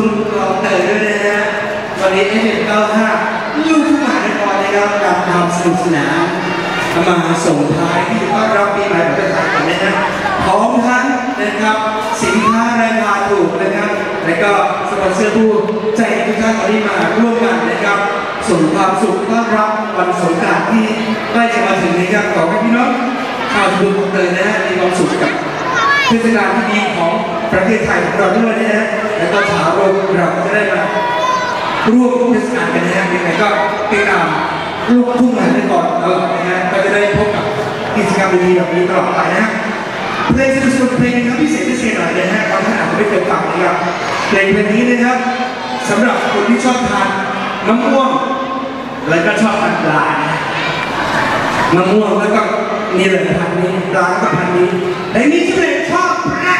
ลองเตยด้วยนะฮะวันนี้FM95ลูกทุ่งมหานครนะครับนำความสนุกสนานมาส่งท้ายที่ต้อนรับปีใหม่ประเทศไทยนะฮะพร้อมทั้งนะครับสินค้าราคาถูกนะครับและก็สปอนเซอร์ผู้ใจทุกท่านที่มาร่วมกันนะครับส่งความสุขต้อนรับวันสงกรานต์ที่ใกล้จะมาถึงนะครับขอให้พี่น้องชาวชุมชนเตยนะฮะมีความสุขกับเทศกาลที่ดีของประเทศไทยของเราด้วยนะฮะและก็ชาวโลกเราจะได้มาร่วมเทศกาลกันนะฮะยังไงก็ติดตามลูกทุ่งมหานครตลอดนะฮะก็จะได้พบกับกิจกรรมดีๆแบบนี้ตลอดไปนะฮะเพลงสุดๆเพลงนะครับพิเศษหน่อยนะฮะบางท่านอาจจะไม่เคยฟังนะครับเพลงนี้นะครับสำหรับคนที่ชอบทานมะม่วงแล้วก็ชอบทานปลามะม่วงแล้วก็นี่เลยพันนี้ปลาก็พันนี้เพลงนี้ชื่อเพลงชอบปลา